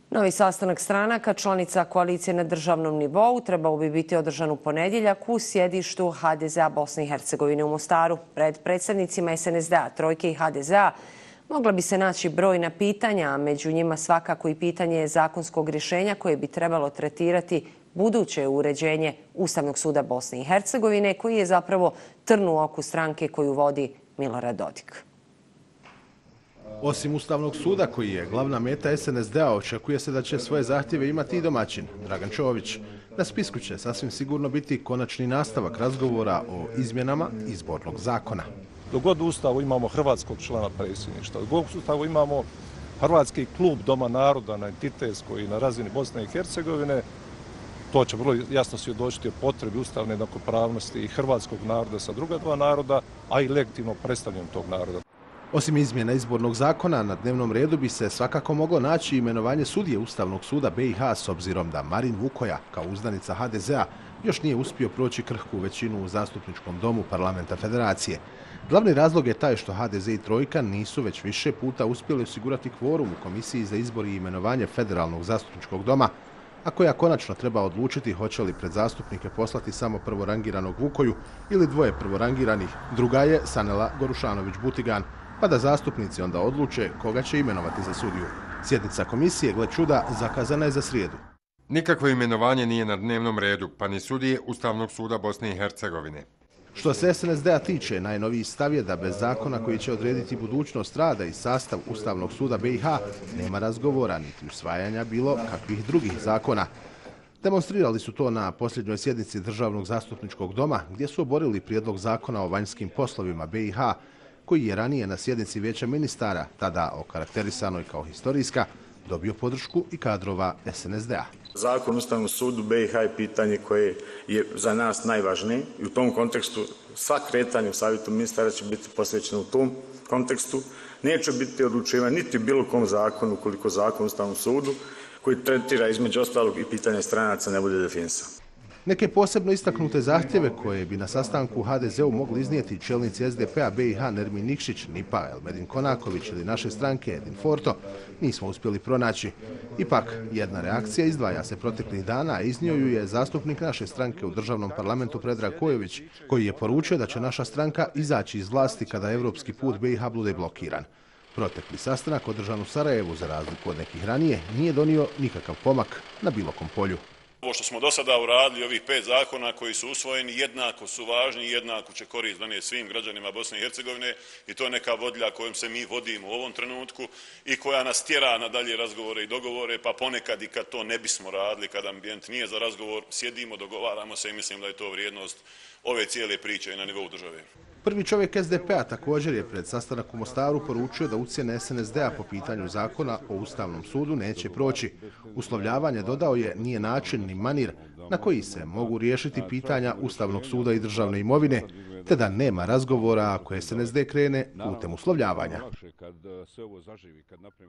Novi sastanak stranaka, članica koalicije na državnom nivou, trebao bi biti održan u ponedjeljak u sjedištu HDZ-a Bosne i Hercegovine u Mostaru. Pred predstavnicima SNSD-a, Trojke i HDZ-a mogla bi se naći brojna pitanja, a među njima svakako i pitanje zakonskog rješenja koje bi trebalo tretirati buduće uređenje Ustavnog suda Bosne i Hercegovine, koji je zapravo trn u oku stranke koju vodi Milorad Dodik. Osim Ustavnog suda, koji je glavna meta SNSD-a, očekuje se da će svoje zahtjeve imati i domaćin, Dragan Čović. Na spisku će sasvim sigurno biti konačni nastavak razgovora o izmjenama izbornog zakona. Dok god u Ustavu imamo hrvatskog člana predsjedništva, dok god u Ustavu imamo Hrvatski klub Doma naroda na entitetskoj i na razini Bosne i Hercegovine, to će vrlo jasno svjedočiti o potrebi ustavne jednakopravnosti i hrvatskog naroda sa druga dva naroda, a i legitimno predstavljanjem tog naroda. Osim izmjena izbornog zakona, na dnevnom redu bi se svakako moglo naći imenovanje sudije Ustavnog suda BiH, s obzirom da Marin Vukoja, kao uzdanica HDZ-a, još nije uspio proći krhku većinu u zastupničkom domu parlamenta federacije. Glavni razlog je taj što HDZ i Trojka nisu već više puta uspjeli osigurati kvorum u Komisiji za izbor i imenovanje federalnog zastupničkog doma, a koja konačno treba odlučiti hoće li pred zastupnike poslati samo prvorangiranog Vukoju ili dvoje prvorangiranih. Druga je Sanela Gorušanović-Butigan, pa da zastupnici onda odluče koga će imenovati za sudiju. Sjednica komisije, gle čuda, zakazana je za srijedu. Nikakvo imenovanje nije na dnevnom redu, pa ni sudije Ustavnog suda Bosne i Hercegovine. Što se SNSD-a tiče, najnoviji stav je da bez zakona koji će odrediti budućnost rada i sastav Ustavnog suda BiH nema razgovora niti usvajanja bilo kakvih drugih zakona. Demonstrirali su to na posljednjoj sjednici Državnog zastupničkog doma, gdje su oborili prijedlog zakona o vanjskim poslovima BiH, koji je ranije na sjednici Vijeća ministara, tada okarakterisanoj kao historijska, dobio podršku i kadrova SNSD-a. Zakon o Ustavnom sudu BiH je pitanje koje je za nas najvažnije i u tom kontekstu sva kretanja u Savjetu ministara će biti posvećena u tom kontekstu. Neće biti odlučivanje niti bilo kom zakonu, ukoliko zakon o Ustavnom sudu koji tretira između ostalog i pitanje stranaca ne bude definisan. Neke posebno istaknute zahtjeve koje bi na sastanku HDZ-u mogli iznijeti čelnici SDP-a BiH Nermin Nikšić, Nipa Elmedin Konaković ili naše stranke Edin Forto nismo uspjeli pronaći. Ipak, jedna reakcija izdvaja se proteklih dana, a iznio ju je zastupnik naše stranke u državnom parlamentu Predrag Kojović, koji je poručio da će naša stranka izaći iz vlasti kada evropski put BiH bude blokiran. Protekli sastanak održan u Sarajevu, za razliku od nekih ranije, nije donio nikakav pomak na bilo kom polju. Ovo što smo do sada uradili, ovih 5 zakona koji su usvojeni, jednako su važni i jednako će korist donijeti svim građanima Bosne i Hercegovine i to je neka vodlja kojom se mi vodimo u ovom trenutku i koja nas tjera na dalje razgovore i dogovore, pa ponekad i kad to ne bismo radili, kad ambijent nije za razgovor, sjedimo, dogovaramo se i mislim da je to vrijednost ove cijele priče na nivou države. Prvi čovjek SDP-a također je pred sastanak u Mostaru poručio da ucjene SNSD-a po pitanju zakona o Ustavnom sudu neće proći. Uslovljavanje, dodao je, nije način ni manir na koji se mogu riješiti pitanja Ustavnog suda i državne imovine, te da nema razgovora ako SNSD krene putem uslovljavanja.